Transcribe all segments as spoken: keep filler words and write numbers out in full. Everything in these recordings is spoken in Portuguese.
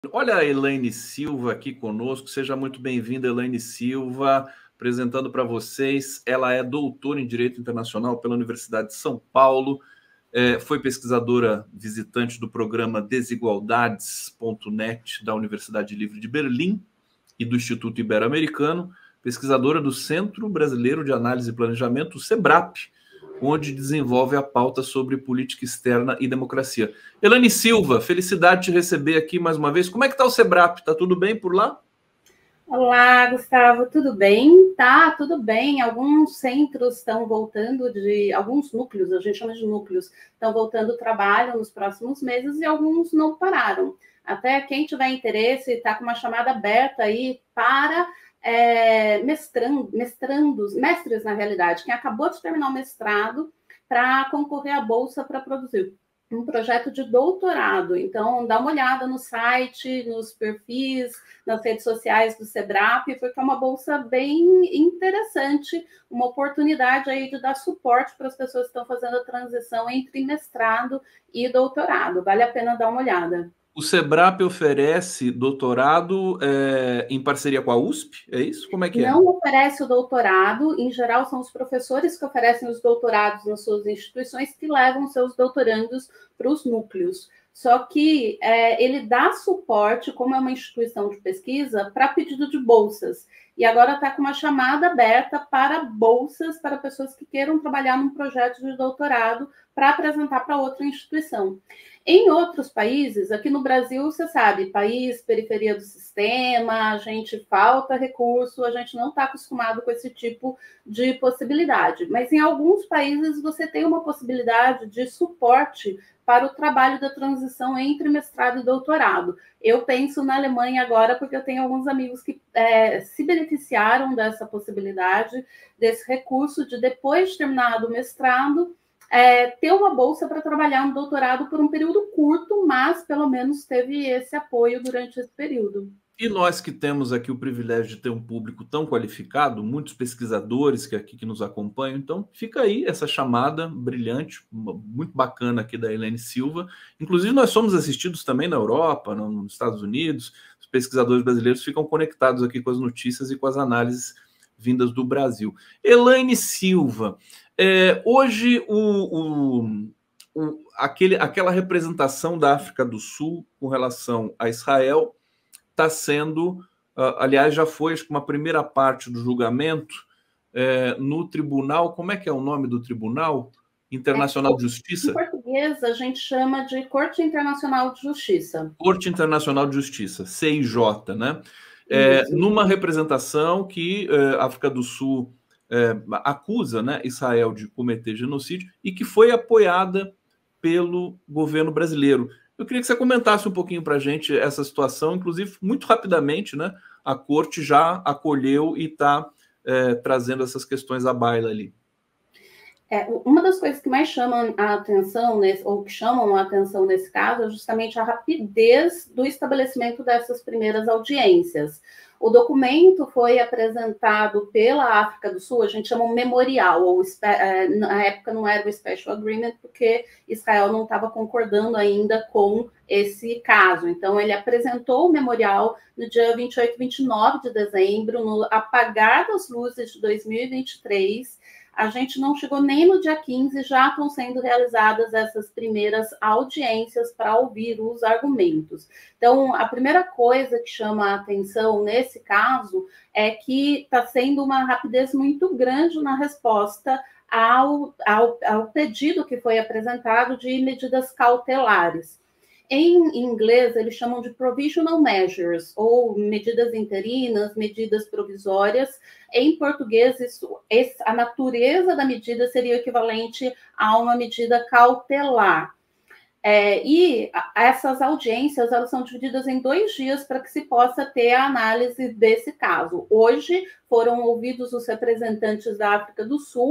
Olha a Elaine Silva aqui conosco, seja muito bem-vinda, Elaine Silva, apresentando para vocês. Ela é doutora em Direito Internacional pela Universidade de São Paulo, é, foi pesquisadora visitante do programa Desigualdades ponto net da Universidade Livre de Berlim e do Instituto Ibero-Americano, pesquisadora do Centro Brasileiro de Análise e Planejamento, o SEBRAP, onde desenvolve a pauta sobre política externa e democracia. Elaine Silva, felicidade de te receber aqui mais uma vez. Como é que está o SEBRAP? Está tudo bem por lá? Olá, Gustavo, tudo bem? Tá, tudo bem. Alguns centros estão voltando de... Alguns núcleos, a gente chama de núcleos, estão voltando ao trabalho nos próximos meses e alguns não pararam. Até quem tiver interesse, está com uma chamada aberta aí para... É, mestrando, mestrandos, mestres na realidade, quem acabou de terminar o mestrado para concorrer à bolsa para produzir um projeto de doutorado. Então, dá uma olhada no site, nos perfis, nas redes sociais do SEBRAP, porque é uma bolsa bem interessante, uma oportunidade aí de dar suporte para as pessoas que estão fazendo a transição entre mestrado e doutorado. Vale a pena dar uma olhada. O SEBRAP oferece doutorado é, em parceria com a U S P, é isso? Como é que é? Não oferece o doutorado, em geral são os professores que oferecem os doutorados nas suas instituições que levam seus doutorandos para os núcleos. Só que é, ele dá suporte, como é uma instituição de pesquisa, para pedido de bolsas. E agora está com uma chamada aberta para bolsas para pessoas que queiram trabalhar num projeto de doutorado para apresentar para outra instituição. Em outros países, aqui no Brasil, você sabe, país, periferia do sistema, a gente falta recurso, a gente não está acostumado com esse tipo de possibilidade. Mas em alguns países você tem uma possibilidade de suporte para o trabalho da transição entre mestrado e doutorado. Eu penso na Alemanha agora porque eu tenho alguns amigos que é, se beneficiaram dessa possibilidade, desse recurso de, depois de terminado o mestrado, É, ter uma bolsa para trabalhar um doutorado por um período curto, mas pelo menos teve esse apoio durante esse período. E nós que temos aqui o privilégio de ter um público tão qualificado, muitos pesquisadores que aqui que nos acompanham, então fica aí essa chamada brilhante, muito bacana aqui da Elaine Silva. Inclusive nós somos assistidos também na Europa, nos Estados Unidos, os pesquisadores brasileiros ficam conectados aqui com as notícias e com as análises vindas do Brasil. Elaine Silva, é, hoje o, o, o, aquele, aquela representação da África do Sul com relação a Israel está sendo, uh, aliás, já foi acho que uma primeira parte do julgamento é, no tribunal, como é que é o nome do Tribunal Internacional é, de Justiça? Em português, a gente chama de Corte Internacional de Justiça. Corte Internacional de Justiça, C I J, né? É, numa representação que é, a África do Sul é, acusa, né, Israel de cometer genocídio e que foi apoiada pelo governo brasileiro. Eu queria que você comentasse um pouquinho para a gente essa situação, inclusive, muito rapidamente, né? A corte já acolheu e está é, trazendo essas questões à baila ali. É, uma das coisas que mais chamam a atenção, nesse, ou que chamam a atenção nesse caso, é justamente a rapidez do estabelecimento dessas primeiras audiências. O documento foi apresentado pela África do Sul, a gente chama um memorial, ou na época não era o Special Agreement, porque Israel não estava concordando ainda com esse caso. Então, ele apresentou o memorial no dia vinte e oito e vinte e nove de dezembro, no apagar das luzes de dois mil e vinte e três. A gente não chegou nem no dia quinze, já estão sendo realizadas essas primeiras audiências para ouvir os argumentos. Então, a primeira coisa que chama a atenção nesse caso é que está sendo uma rapidez muito grande na resposta ao, ao, ao pedido que foi apresentado de medidas cautelares. Em inglês, eles chamam de provisional measures, ou medidas interinas, medidas provisórias. Em português, isso, a natureza da medida seria equivalente a uma medida cautelar. É, e essas audiências, elas são divididas em dois dias para que se possa ter a análise desse caso. Hoje foram ouvidos os representantes da África do Sul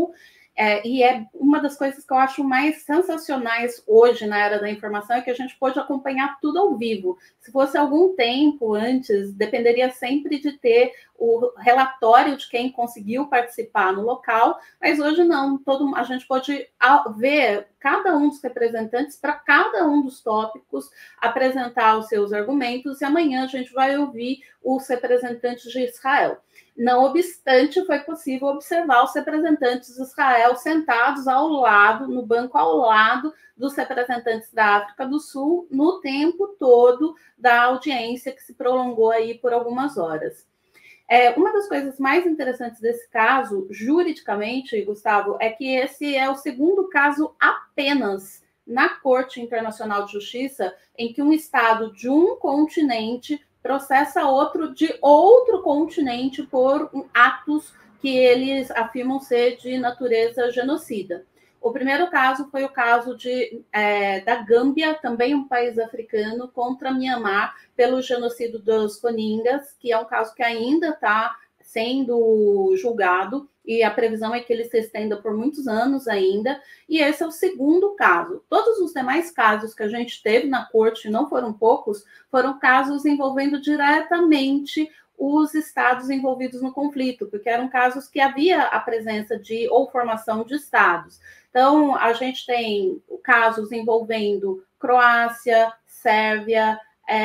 É, e é uma das coisas que eu acho mais sensacionais hoje na era da informação é que a gente pode acompanhar tudo ao vivo. Se fosse algum tempo antes, dependeria sempre de ter o relatório de quem conseguiu participar no local, mas hoje não. Todo, a gente pode ver cada um dos representantes para cada um dos tópicos, apresentar os seus argumentos, e amanhã a gente vai ouvir os representantes de Israel. Não obstante, foi possível observar os representantes de Israel sentados ao lado, no banco ao lado dos representantes da África do Sul, no tempo todo da audiência, que se prolongou aí por algumas horas. É, uma das coisas mais interessantes desse caso, juridicamente, Gustavo, é que esse é o segundo caso apenas na Corte Internacional de Justiça em que um Estado de um continente processa outro de outro continente por atos que eles afirmam ser de natureza genocida. O primeiro caso foi o caso de, é, da Gâmbia, também um país africano, contra Myanmar, pelo genocídio dos Rohingyas, que é um caso que ainda está sendo julgado, e a previsão é que ele se estenda por muitos anos ainda, e esse é o segundo caso. Todos os demais casos que a gente teve na corte, não foram poucos, foram casos envolvendo diretamente os estados envolvidos no conflito, porque eram casos que havia a presença de ou formação de estados. Então, a gente tem casos envolvendo Croácia, Sérvia,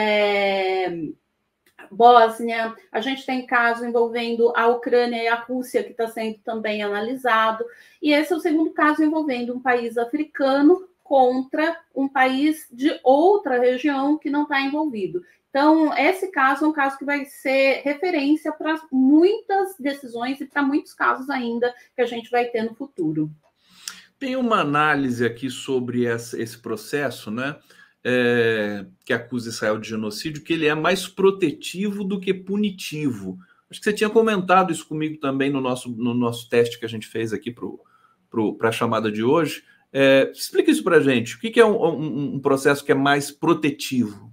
é... Bósnia, a gente tem caso envolvendo a Ucrânia e a Rússia, que está sendo também analisado, e esse é o segundo caso envolvendo um país africano contra um país de outra região que não está envolvido. Então, esse caso é um caso que vai ser referência para muitas decisões e para muitos casos ainda que a gente vai ter no futuro. Tem uma análise aqui sobre essa, esse processo, né? É, que acusa Israel de genocídio, que ele é mais protetivo do que punitivo. Acho que você tinha comentado isso comigo também no nosso, no nosso teste que a gente fez aqui para a chamada de hoje. É, explica isso para a gente. O que, que é um, um, um processo que é mais protetivo?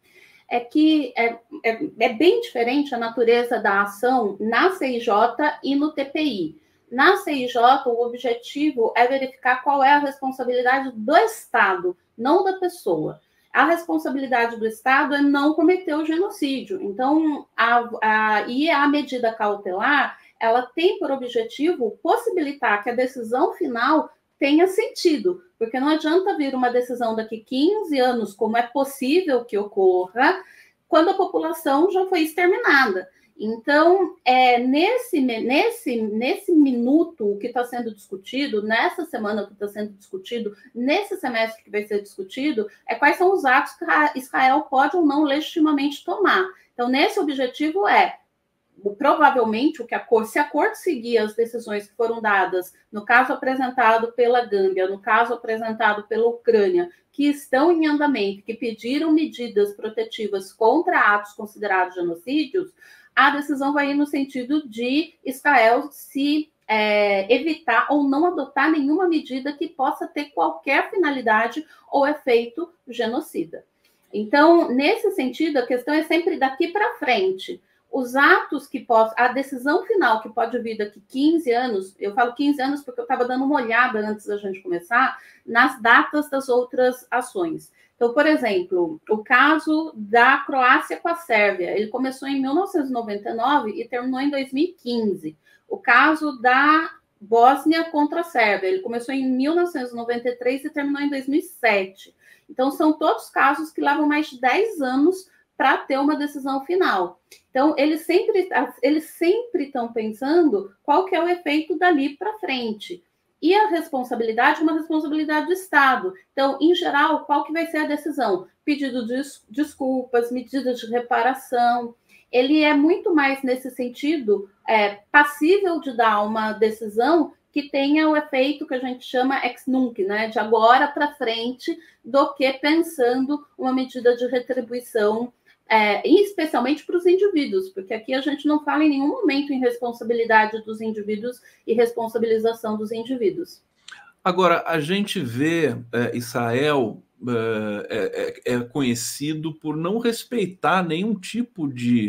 É que é, é, é bem diferente a natureza da ação na C I J e no T P I. Na C I J, o objetivo é verificar qual é a responsabilidade do Estado, não da pessoa. A responsabilidade do Estado é não cometer o genocídio. Então, a, a, e a medida cautelar, ela tem por objetivo possibilitar que a decisão final tenha sentido, porque não adianta vir uma decisão daqui quinze anos, como é possível que ocorra, quando a população já foi exterminada. Então, é, nesse, nesse, nesse minuto que está sendo discutido, nessa semana que está sendo discutido, nesse semestre que vai ser discutido, é quais são os atos que Israel pode ou não legitimamente tomar. Então, nesse objetivo é, provavelmente, o que a Corte, se a Corte seguir as decisões que foram dadas, no caso apresentado pela Gâmbia, no caso apresentado pela Ucrânia, que estão em andamento, que pediram medidas protetivas contra atos considerados genocídios, a decisão vai ir no sentido de Israel se é, evitar ou não adotar nenhuma medida que possa ter qualquer finalidade ou efeito genocida. Então, nesse sentido, a questão é sempre daqui para frente. Os atos que possam, a decisão final que pode vir daqui quinze anos, eu falo quinze anos porque eu estava dando uma olhada antes da gente começar, nas datas das outras ações. Então, por exemplo, o caso da Croácia com a Sérvia, ele começou em mil novecentos e noventa e nove e terminou em dois mil e quinze. O caso da Bósnia contra a Sérvia, ele começou em mil novecentos e noventa e três e terminou em dois mil e sete. Então, são todos casos que levam mais de dez anos para ter uma decisão final. Então, eles sempre eles sempre estão pensando qual que é o efeito dali para frente. E a responsabilidade é uma responsabilidade do Estado. Então, em geral, qual que vai ser a decisão? Pedido de desculpas, medidas de reparação. Ele é muito mais, nesse sentido, é, passível de dar uma decisão que tenha o efeito que a gente chama ex nunc, né, de agora para frente, do que pensando uma medida de retribuição, é, especialmente para os indivíduos, porque aqui a gente não fala em nenhum momento em responsabilidade dos indivíduos e responsabilização dos indivíduos. Agora, a gente vê é, Israel é, é, é conhecido por não respeitar nenhum tipo de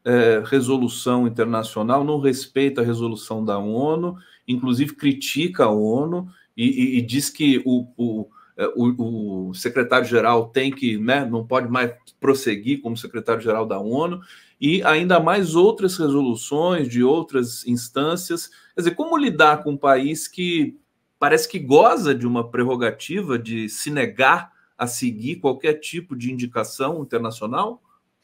é, resolução internacional, não respeita a resolução da ONU, inclusive critica a ONU e, e, e diz que o, o, o, o secretário-geral tem que, né, não pode mais prosseguir como secretário-geral da ONU, e ainda mais outras resoluções de outras instâncias. Quer dizer, como lidar com um país que parece que goza de uma prerrogativa de se negar a seguir qualquer tipo de indicação internacional?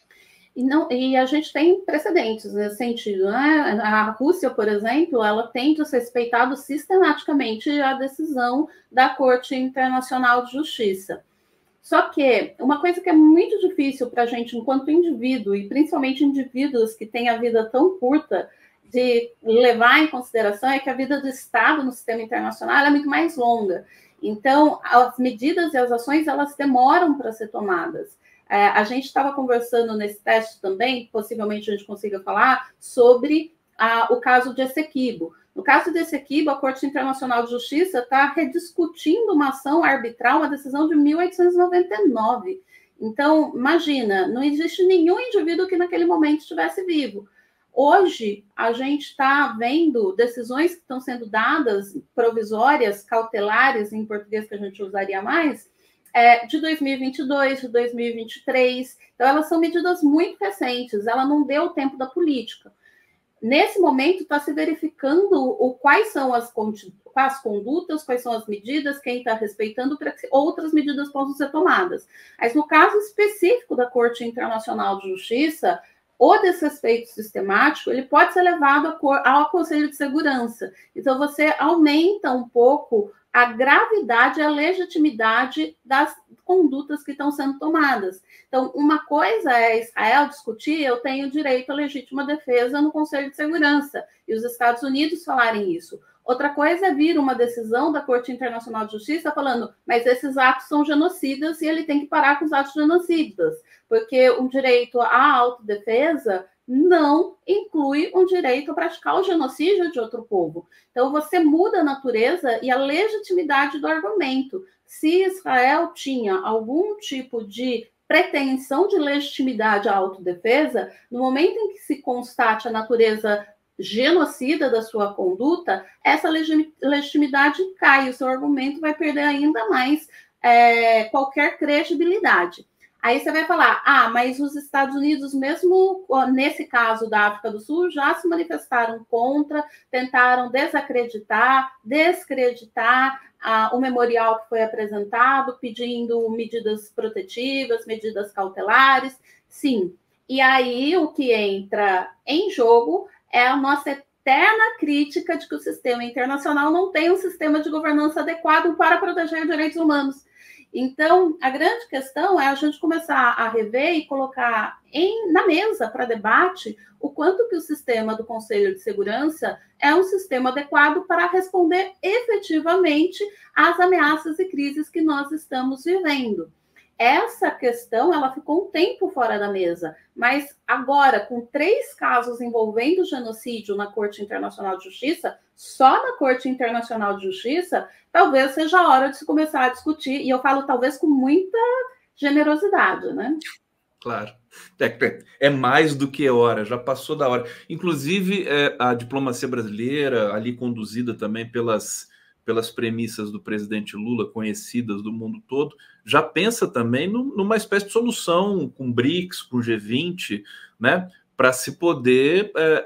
E, não, e a gente tem precedentes nesse sentido, né? A Rússia, por exemplo, ela tem desrespeitado sistematicamente a decisão da Corte Internacional de Justiça. Só que uma coisa que é muito difícil para a gente, enquanto indivíduo, e principalmente indivíduos que têm a vida tão curta, de levar em consideração é que a vida do Estado no sistema internacional é muito mais longa. Então, as medidas e as ações, elas demoram para ser tomadas. É, a gente estava conversando nesse teste também, possivelmente a gente consiga falar, sobre a, o caso de Essequibo. No caso de Essequibo, a Corte Internacional de Justiça está rediscutindo uma ação arbitral, uma decisão de mil oitocentos e noventa e nove. Então, imagina, não existe nenhum indivíduo que naquele momento estivesse vivo. Hoje, a gente está vendo decisões que estão sendo dadas, provisórias, cautelares, em português que a gente usaria mais, é, de dois mil e vinte e dois, de dois mil e vinte e três. Então, elas são medidas muito recentes, ela não deu o tempo da política. Nesse momento, está se verificando o, quais são as, as condutas, quais são as medidas, quem está respeitando, para que outras medidas possam ser tomadas. Mas no caso específico da Corte Internacional de Justiça, o desrespeito sistemático, ele pode ser levado ao Conselho de Segurança. Então, você aumenta um pouco a gravidade e a legitimidade das condutas que estão sendo tomadas. Então, uma coisa é Israel discutir, eu tenho direito à legítima defesa no Conselho de Segurança, e os Estados Unidos falarem isso. Outra coisa é vir uma decisão da Corte Internacional de Justiça falando, mas esses atos são genocidas e ele tem que parar com os atos genocidas, porque o direito à autodefesa não inclui um direito a praticar o genocídio de outro povo. Então, você muda a natureza e a legitimidade do argumento. Se Israel tinha algum tipo de pretensão de legitimidade à autodefesa, no momento em que se constate a natureza genocida da sua conduta, essa legitimidade cai, o seu argumento vai perder ainda mais é, qualquer credibilidade. Aí você vai falar, ah, mas os Estados Unidos, mesmo nesse caso da África do Sul, já se manifestaram contra, tentaram desacreditar, descreditar ah, o memorial que foi apresentado, pedindo medidas protetivas, medidas cautelares, sim. E aí o que entra em jogo é a nossa eterna crítica de que o sistema internacional não tem um sistema de governança adequado para proteger os direitos humanos. Então, a grande questão é a gente começar a rever e colocar em, na mesa para debate o quanto que o sistema do Conselho de Segurança é um sistema adequado para responder efetivamente às ameaças e crises que nós estamos vivendo. Essa questão, ela ficou um tempo fora da mesa, mas agora, com três casos envolvendo genocídio na Corte Internacional de Justiça, só na Corte Internacional de Justiça, talvez seja a hora de se começar a discutir, e eu falo talvez com muita generosidade, né? Claro, é, é mais do que hora, já passou da hora. Inclusive, é, a diplomacia brasileira, ali conduzida também pelas, pelas premissas do presidente Lula, conhecidas do mundo todo, já pensa também no, numa espécie de solução com BRICS, com G vinte, né, para se poder, é,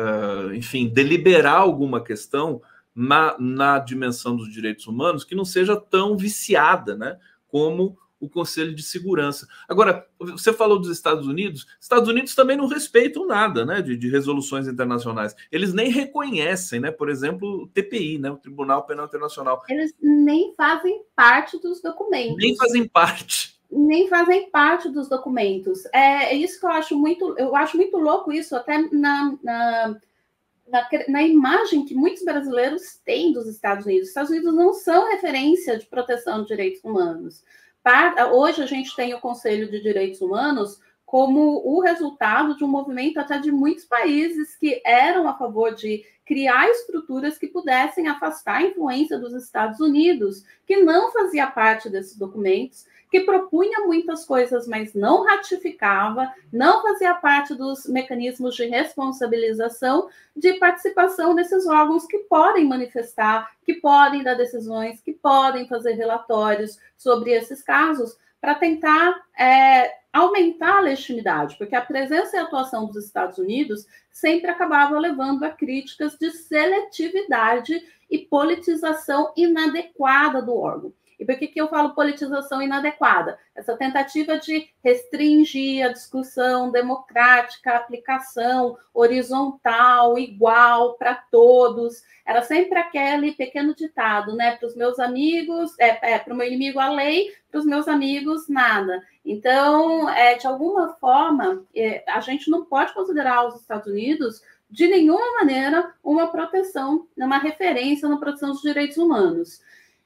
é, enfim, deliberar alguma questão na, na dimensão dos direitos humanos que não seja tão viciada, né, como o Conselho de Segurança. Agora, você falou dos Estados Unidos, Estados Unidos também não respeitam nada, né, de, de resoluções internacionais. Eles nem reconhecem, né, por exemplo, o T P I, né, o Tribunal Penal Internacional. Eles nem fazem parte dos documentos. Nem fazem parte. Nem fazem parte dos documentos. É, é isso que eu acho muito, eu acho muito louco isso, até na, na, na, na imagem que muitos brasileiros têm dos Estados Unidos. Os Estados Unidos não são referência de proteção de direitos humanos. Para, hoje a gente tem o Conselho de Direitos Humanos como o resultado de um movimento até de muitos países que eram a favor de criar estruturas que pudessem afastar a influência dos Estados Unidos, que não fazia parte desses documentos, que propunha muitas coisas, mas não ratificava, não fazia parte dos mecanismos de responsabilização, de participação desses órgãos que podem manifestar, que podem dar decisões, que podem fazer relatórios sobre esses casos, para tentar é, aumentar a legitimidade, porque a presença e a atuação dos Estados Unidos sempre acabava levando a críticas de seletividade e politização inadequada do órgão. E por que, que eu falo politização inadequada? Essa tentativa de restringir a discussão democrática, a aplicação horizontal, igual para todos. Era sempre aquele pequeno ditado, né? Para os meus amigos, é, é, para o meu inimigo a lei, para os meus amigos nada. Então, é, de alguma forma, é, a gente não pode considerar os Estados Unidos de nenhuma maneira uma proteção, uma referência na proteção dos direitos humanos.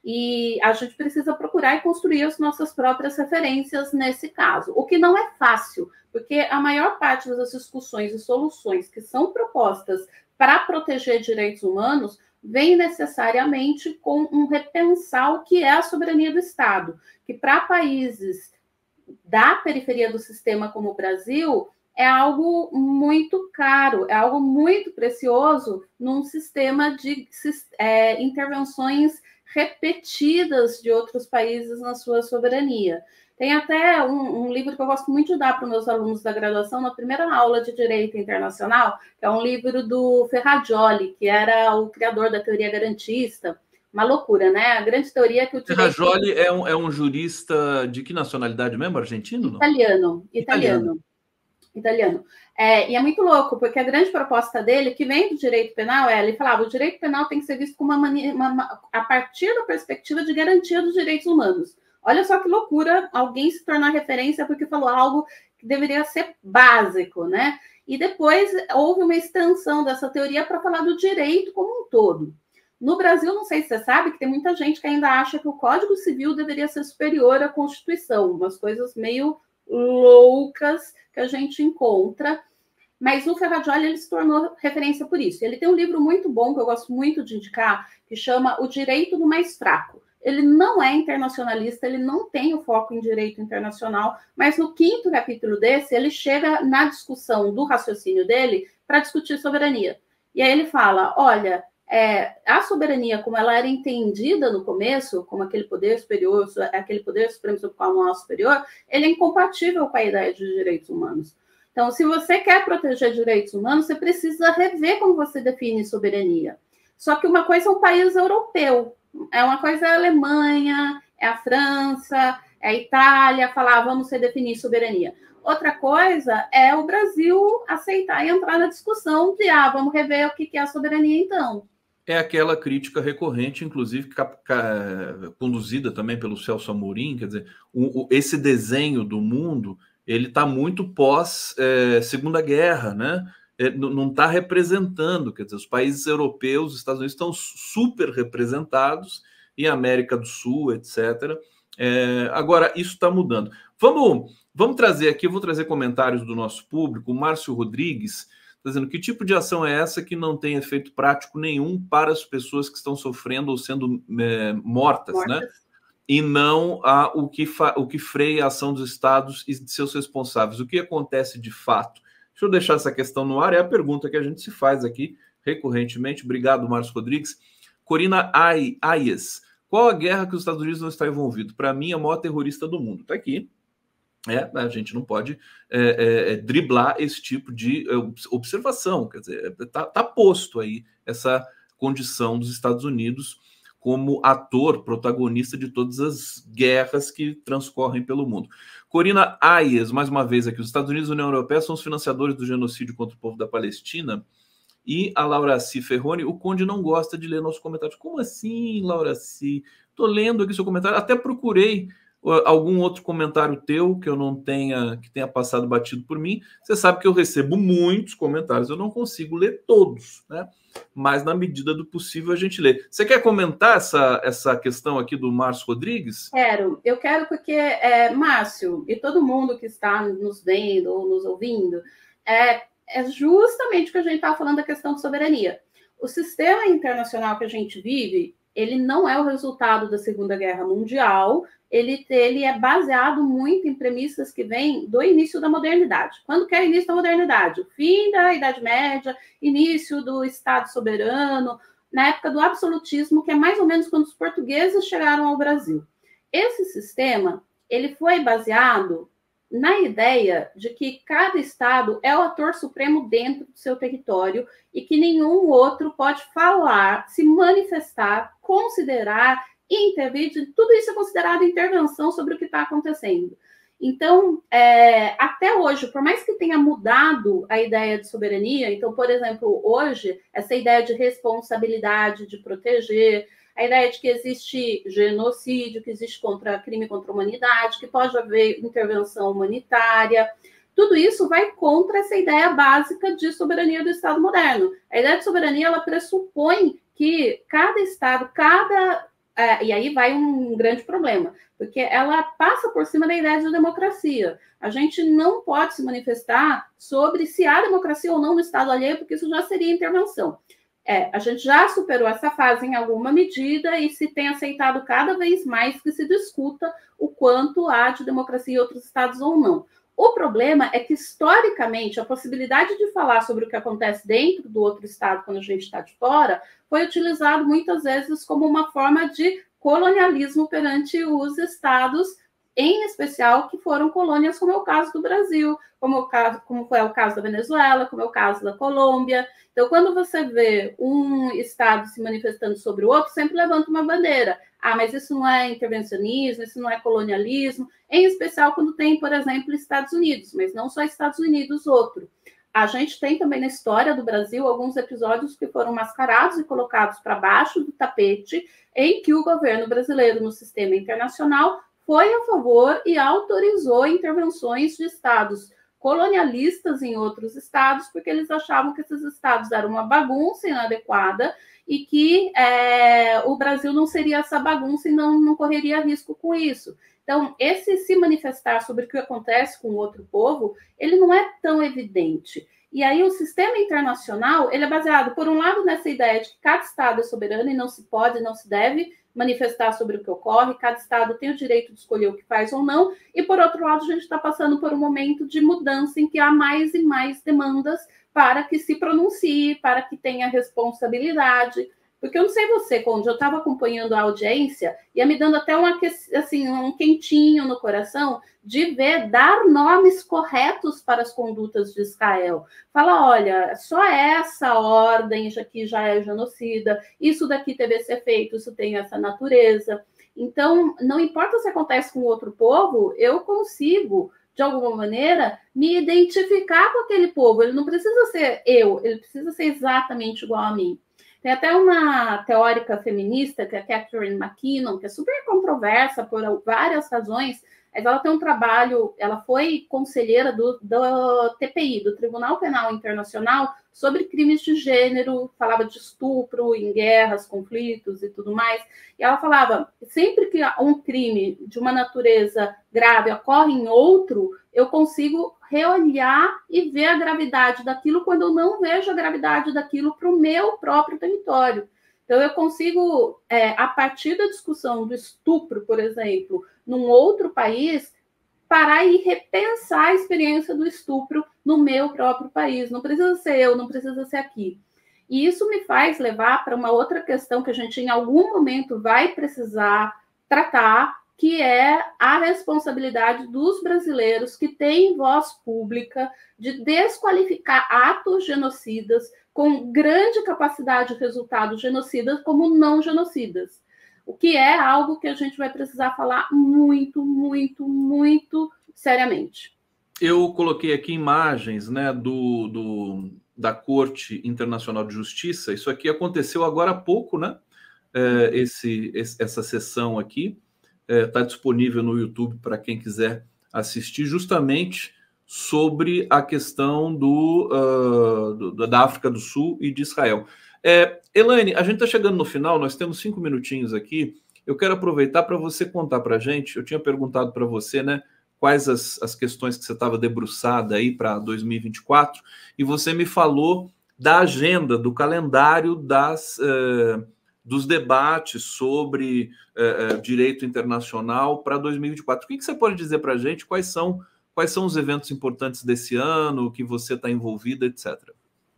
E a gente precisa procurar e construir as nossas próprias referências nesse caso, o que não é fácil, porque a maior parte das discussões e soluções que são propostas para proteger direitos humanos vem necessariamente com um repensar o que é a soberania do Estado, que para países da periferia do sistema como o Brasil é algo muito caro, é algo muito precioso num sistema de é, intervenções repetidas de outros países na sua soberania. Tem até um, um livro que eu gosto muito de dar para os meus alunos da graduação na primeira aula de Direito Internacional, que é um livro do Ferrajoli, que era o criador da teoria garantista. Uma loucura, né? A grande teoria é que o direito... Ferrajoli é um, é um jurista de que nacionalidade mesmo? Argentino? Italiano. Não? Italiano. Italiano. É, e é muito louco, porque a grande proposta dele, que vem do direito penal, é, ele falava, o direito penal tem que ser visto como uma, uma, uma, a partir da perspectiva de garantia dos direitos humanos. Olha só que loucura alguém se tornar referência porque falou algo que deveria ser básico, né? E depois houve uma extensão dessa teoria para falar do direito como um todo. No Brasil, não sei se você sabe, que tem muita gente que ainda acha que o Código Civil deveria ser superior à Constituição, umas coisas meio loucas que a gente encontra, mas o Ferrajoli ele se tornou referência por isso. Ele tem um livro muito bom, que eu gosto muito de indicar, que chama O Direito do Mais Fraco. Ele não é internacionalista, ele não tem o foco em direito internacional, mas no quinto capítulo desse, ele chega na discussão do raciocínio dele para discutir soberania. E aí ele fala, olha, é, a soberania, como ela era entendida no começo, como aquele poder superior, aquele poder supremo sobre o qual não há superior, ele é incompatível com a ideia de direitos humanos. Então, se você quer proteger direitos humanos, você precisa rever como você define soberania. Só que uma coisa é um país europeu, é uma coisa é a Alemanha, é a França, é a Itália, falar, vamos redefinir soberania. Outra coisa é o Brasil aceitar e entrar na discussão de, ah, vamos rever o que é a soberania então. É aquela crítica recorrente, inclusive conduzida também pelo Celso Amorim, quer dizer, o, o, esse desenho do mundo, ele está muito pós é, Segunda Guerra, né? É, não está representando, quer dizer, os países europeus, os Estados Unidos estão super representados, e a América do Sul, etcétera. É, agora, isso está mudando. Vamos, vamos trazer aqui, eu vou trazer comentários do nosso público. O Márcio Rodrigues está dizendo, que tipo de ação é essa que não tem efeito prático nenhum para as pessoas que estão sofrendo ou sendo é, mortas, mortas, né? E não a, o, que fa, o que freia a ação dos estados e de seus responsáveis. O que acontece de fato? Deixa eu deixar essa questão no ar, é a pergunta que a gente se faz aqui recorrentemente. Obrigado, Márcio Rodrigues. Corina Ayes, qual a guerra que os Estados Unidos não estão envolvidos? Para mim, a maior terrorista do mundo. Está aqui. É, a gente não pode é, é, driblar esse tipo de observação. Quer dizer, está tá posto aí essa condição dos Estados Unidos como ator, protagonista de todas as guerras que transcorrem pelo mundo. Corina Ayes, mais uma vez aqui, os Estados Unidos e a União Europeia são os financiadores do genocídio contra o povo da Palestina. E a Laura C. Ferroni, o Conde não gosta de ler nossos comentários. Como assim, Laura C? Estou lendo aqui seu comentário, até procurei algum outro comentário teu que eu não tenha, que tenha passado batido por mim. Você sabe que eu recebo muitos comentários, eu não consigo ler todos, né? Mas na medida do possível a gente lê. Você quer comentar essa, essa questão aqui do Márcio Rodrigues? Quero, eu quero porque, é, Márcio, e todo mundo que está nos vendo ou nos ouvindo, é, é justamente o que a gente estava falando da questão de soberania. O sistema internacional que a gente vive, ele não é o resultado da Segunda Guerra Mundial, ele, ele é baseado muito em premissas que vêm do início da modernidade. Quando que é o início da modernidade? O fim da Idade Média, início do Estado soberano, na época do absolutismo, que é mais ou menos quando os portugueses chegaram ao Brasil. Esse sistema, ele foi baseado na ideia de que cada estado é o ator supremo dentro do seu território e que nenhum outro pode falar, se manifestar, considerar, intervir, tudo isso é considerado intervenção sobre o que está acontecendo. Então, é, até hoje, por mais que tenha mudado a ideia de soberania, então, por exemplo, hoje, essa ideia de responsabilidade, de proteger, a ideia de que existe genocídio, que existe contra, crime contra a humanidade, que pode haver intervenção humanitária, tudo isso vai contra essa ideia básica de soberania do Estado moderno. A ideia de soberania, ela pressupõe que cada Estado, cada... É, e aí vai um grande problema, porque ela passa por cima da ideia de democracia. A gente não pode se manifestar sobre se há democracia ou não no Estado alheio, porque isso já seria intervenção. É, a gente já superou essa fase em alguma medida e se tem aceitado cada vez mais que se discuta o quanto há de democracia em outros estados ou não. O problema é que, historicamente, a possibilidade de falar sobre o que acontece dentro do outro estado quando a gente está de fora foi utilizado muitas vezes como uma forma de colonialismo perante os estados, em especial que foram colônias, como é o caso do Brasil, como, o caso, como foi o caso da Venezuela, como é o caso da Colômbia. Então, quando você vê um estado se manifestando sobre o outro, sempre levanta uma bandeira. Ah, mas isso não é intervencionismo, isso não é colonialismo, em especial quando tem, por exemplo, Estados Unidos, mas não só Estados Unidos, outro. A gente tem também na história do Brasil alguns episódios que foram mascarados e colocados para baixo do tapete, em que o governo brasileiro no sistema internacional foi a favor e autorizou intervenções de estados colonialistas em outros estados, porque eles achavam que esses estados eram uma bagunça inadequada e que é, o Brasil não seria essa bagunça e não, não correria risco com isso. Então, esse se manifestar sobre o que acontece com o outro povo, ele não é tão evidente. E aí o sistema internacional, ele é baseado, por um lado, nessa ideia de que cada estado é soberano e não se pode, não se deve manifestar sobre o que ocorre, cada estado tem o direito de escolher o que faz ou não, e por outro lado, a gente está passando por um momento de mudança em que há mais e mais demandas para que se pronuncie, para que tenha responsabilidade. Porque eu não sei você, Conde, eu estava acompanhando a audiência, ia me dando até uma, assim, um quentinho no coração de ver, dar nomes corretos para as condutas de Israel. Fala, olha, só essa ordem aqui já é genocida, isso daqui deve ser feito, isso tem essa natureza. Então, não importa se acontece com outro povo, eu consigo, de alguma maneira, me identificar com aquele povo. Ele não precisa ser eu, ele precisa ser exatamente igual a mim. Tem até uma teórica feminista, que é a Catherine McKinnon, que é super controversa por várias razões, mas ela tem um trabalho, ela foi conselheira do, do T P I, do Tribunal Penal Internacional, sobre crimes de gênero, falava de estupro em guerras, conflitos e tudo mais, e ela falava, sempre que um crime de uma natureza grave ocorre em outro, eu consigo reolhar e ver a gravidade daquilo quando eu não vejo a gravidade daquilo para o meu próprio território. Então, eu consigo, é, a partir da discussão do estupro, por exemplo, num outro país, parar e repensar a experiência do estupro no meu próprio país. Não precisa ser eu, não precisa ser aqui. E isso me faz levar para uma outra questão que a gente, em algum momento, vai precisar tratar, que é a responsabilidade dos brasileiros que têm voz pública de desqualificar atos genocidas com grande capacidade de resultados genocidas como não genocidas. O que é algo que a gente vai precisar falar muito, muito, muito seriamente. Eu coloquei aqui imagens, né, do, do, da Corte Internacional de Justiça. Isso aqui aconteceu agora há pouco, né? É, esse, esse, essa sessão aqui está é, disponível no YouTube para quem quiser assistir, justamente sobre a questão do, uh, do, da África do Sul e de Israel. É, Elaine, a gente está chegando no final, nós temos cinco minutinhos aqui. Eu quero aproveitar para você contar para a gente. Eu tinha perguntado para você, né, quais as, as questões que você estava debruçada aí para dois mil e vinte e quatro, e você me falou da agenda, do calendário das, uh, dos debates sobre é, é, direito internacional para dois mil e vinte e quatro. O que, que você pode dizer para a gente? Quais são, quais são os eventos importantes desse ano, que você está envolvida, etcétera?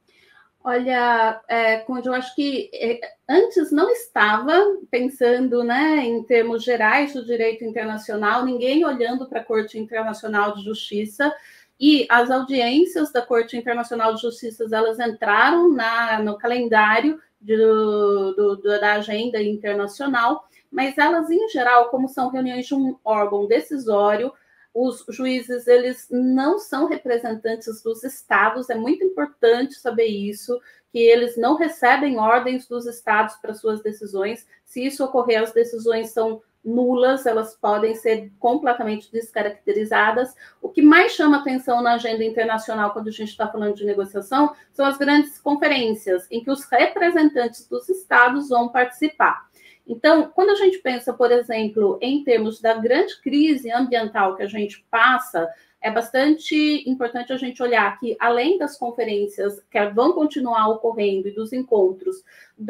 Olha, é, Conde, eu acho que é, antes não estava pensando, né, em termos gerais do direito internacional, ninguém olhando para a Corte Internacional de Justiça, e as audiências da Corte Internacional de Justiça, elas entraram na, no calendário de, do, do, da agenda internacional, mas elas, em geral, como são reuniões de um órgão decisório, os juízes, eles não são representantes dos estados, é muito importante saber isso, que eles não recebem ordens dos estados para suas decisões. Se isso ocorrer, as decisões são nulas, elas podem ser completamente descaracterizadas. O que mais chama atenção na agenda internacional, quando a gente está falando de negociação, são as grandes conferências, em que os representantes dos estados vão participar. Então, quando a gente pensa, por exemplo, em termos da grande crise ambiental que a gente passa, é bastante importante a gente olhar que, além das conferências que vão continuar ocorrendo e dos encontros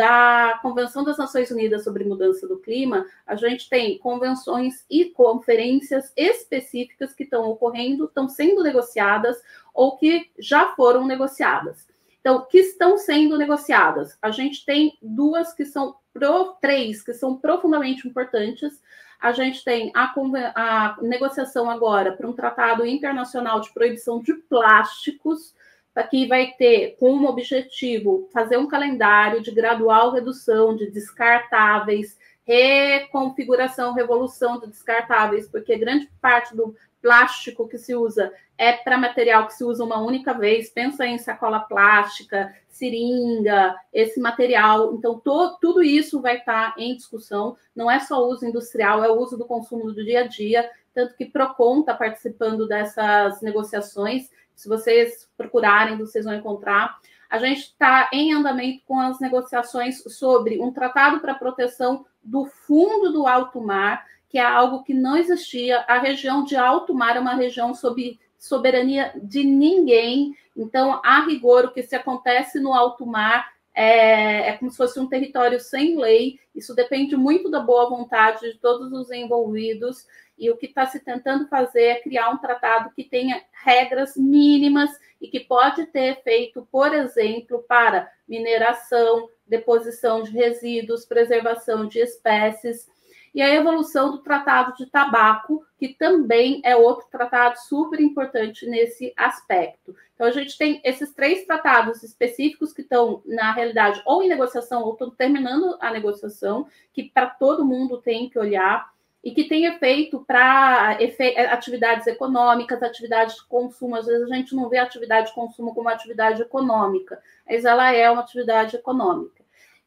da Convenção das Nações Unidas sobre Mudança do Clima, a gente tem convenções e conferências específicas que estão ocorrendo, estão sendo negociadas ou que já foram negociadas. Então, que estão sendo negociadas? A gente tem duas que são, pro, três que são profundamente importantes. A gente tem a, a negociação agora para um tratado internacional de proibição de plásticos, que vai ter como objetivo fazer um calendário de gradual redução de descartáveis, reconfiguração, revolução de descartáveis, porque grande parte do plástico que se usa é para material que se usa uma única vez. Pensa em sacola plástica, seringa, esse material. Então, to, tudo isso vai estar em discussão. Não é só uso industrial, é o uso do consumo do dia a dia. Tanto que Procon está participando dessas negociações. Se vocês procurarem, vocês vão encontrar. A gente está em andamento com as negociações sobre um tratado para proteção do fundo do alto mar, que é algo que não existia. A região de alto mar é uma região sob soberania de ninguém. Então, a rigor, o que se acontece no alto mar é, é como se fosse um território sem lei. Isso depende muito da boa vontade de todos os envolvidos. E o que está se tentando fazer é criar um tratado que tenha regras mínimas e que pode ter efeito, por exemplo, para mineração, deposição de resíduos, preservação de espécies. E a evolução do Tratado de Tabaco, que também é outro tratado super importante nesse aspecto. Então, a gente tem esses três tratados específicos que estão, na realidade, ou em negociação, ou estão terminando a negociação, que para todo mundo tem que olhar, e que tem efeito para efe... atividades econômicas, atividades de consumo. Às vezes a gente não vê a atividade de consumo como atividade econômica, mas ela é uma atividade econômica.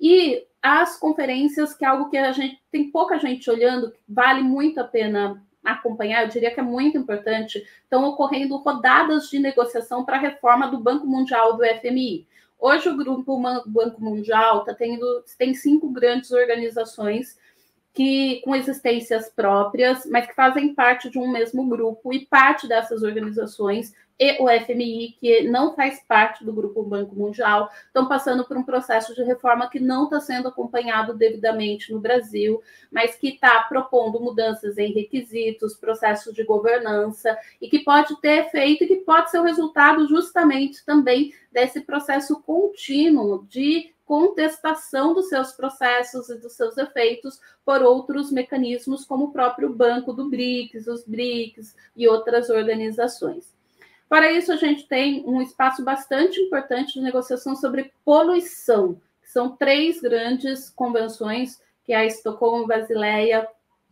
E as conferências, que é algo que a gente tem pouca gente olhando, que vale muito a pena acompanhar, eu diria que é muito importante, estão ocorrendo rodadas de negociação para a reforma do Banco Mundial do F M I. Hoje o Grupo Banco Mundial está tendo, tem cinco grandes organizações que com existências próprias, mas que fazem parte de um mesmo grupo, e parte dessas organizações e o F M I, que não faz parte do Grupo Banco Mundial, estão passando por um processo de reforma que não está sendo acompanhado devidamente no Brasil, mas que está propondo mudanças em requisitos, processos de governança, e que pode ter efeito e que pode ser o resultado justamente também desse processo contínuo de contestação dos seus processos e dos seus efeitos por outros mecanismos, como o próprio Banco do BRICS, os BRICS e outras organizações. Para isso, a gente tem um espaço bastante importante de negociação sobre poluição, que são três grandes convenções, que é a Estocolmo, Basileia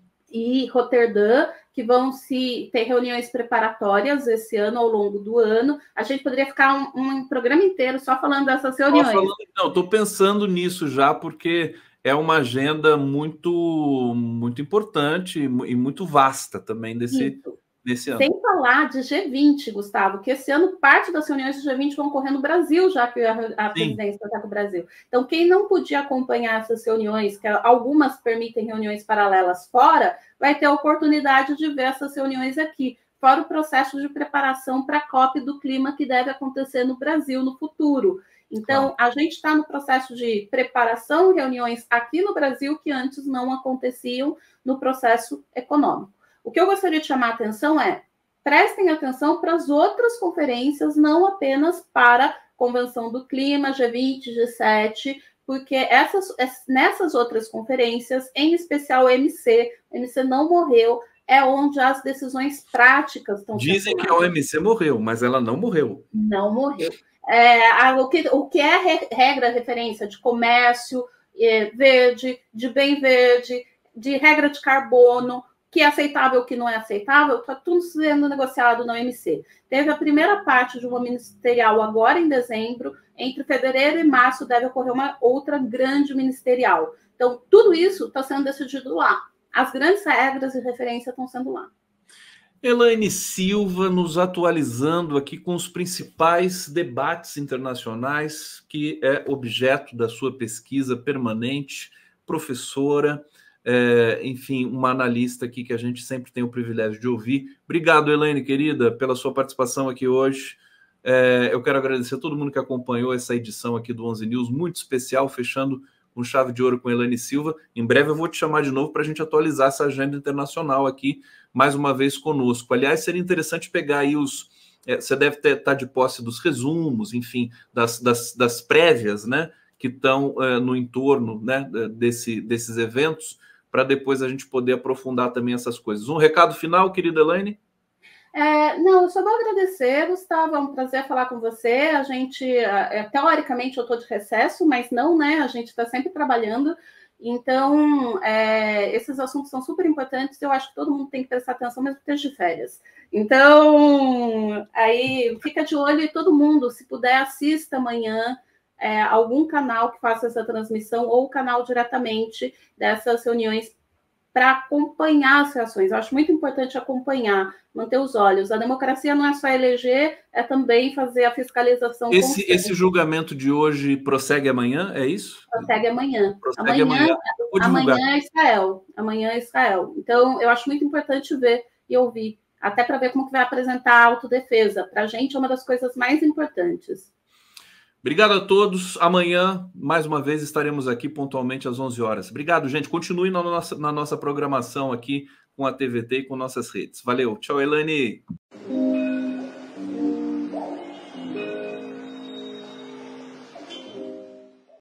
e Roterdã, que vão se ter reuniões preparatórias esse ano, ao longo do ano. A gente poderia ficar um, um programa inteiro só falando dessas reuniões. Falando, não, estou pensando nisso já, porque é uma agenda muito, muito importante e muito vasta também desse, desse ano. Sem falar de G vinte, Gustavo, que esse ano parte das reuniões do G vinte vão ocorrer no Brasil, já que a, a presidência está com o Brasil. Então, quem não podia acompanhar essas reuniões, que algumas permitem reuniões paralelas fora, vai ter a oportunidade de ver essas reuniões aqui, fora o processo de preparação para a COP do clima que deve acontecer no Brasil no futuro. Então, a gente está no processo de preparação, reuniões aqui no Brasil que antes não aconteciam no processo econômico. O que eu gostaria de chamar a atenção é, prestem atenção para as outras conferências, não apenas para a Convenção do Clima, G vinte, G sete, porque essas, nessas outras conferências, em especial o M C, o M C não morreu, é onde as decisões práticas estão sendo Dizem que a O M C morreu, mas ela não morreu. Não morreu. É, a, o, que, o que é re, regra, referência de comércio é, verde, de bem verde, de regra de carbono, que é aceitável, o que não é aceitável, está tudo sendo negociado na O M C. Teve a primeira parte de uma ministerial agora em dezembro, entre fevereiro e março deve ocorrer uma outra grande ministerial. Então, tudo isso está sendo decidido lá. As grandes regras e referência estão sendo lá. Elaine Silva nos atualizando aqui com os principais debates internacionais, que é objeto da sua pesquisa permanente, professora, é, enfim, uma analista aqui que a gente sempre tem o privilégio de ouvir. Obrigado, Elaine, querida, pela sua participação aqui hoje. É, eu quero agradecer a todo mundo que acompanhou essa edição aqui do onze News, muito especial, fechando com chave de ouro com Elaine Silva. Em breve eu vou te chamar de novo para a gente atualizar essa agenda internacional aqui, mais uma vez conosco. Aliás, seria interessante pegar aí os... É, você deve estar tá de posse dos resumos, enfim, das, das, das prévias, né, que estão é, no entorno, né, desse, desses eventos, para depois a gente poder aprofundar também essas coisas. Um recado final, querida Elaine? É, não, eu só vou agradecer, Gustavo, é um prazer falar com você. A gente, é, teoricamente, eu estou de recesso, mas não, né? A gente está sempre trabalhando. Então, é, esses assuntos são super importantes. Eu acho que todo mundo tem que prestar atenção, mesmo que esteja de férias. Então, aí fica de olho e todo mundo, se puder, assista amanhã é, algum canal que faça essa transmissão ou o canal diretamente dessas reuniões para acompanhar as reações. Eu acho muito importante acompanhar, manter os olhos. A democracia não é só eleger, é também fazer a fiscalização. Esse, esse julgamento de hoje prossegue amanhã, é isso? Prossegue amanhã. Prossegue amanhã, amanhã. Amanhã é Israel. Amanhã é Israel. Então, eu acho muito importante ver e ouvir, até para ver como que vai apresentar a autodefesa. Para a gente, é uma das coisas mais importantes. Obrigado a todos. Amanhã, mais uma vez, estaremos aqui pontualmente às onze horas. Obrigado, gente. Continue na nossa, na nossa programação aqui com a T V T e com nossas redes. Valeu. Tchau, Elaine.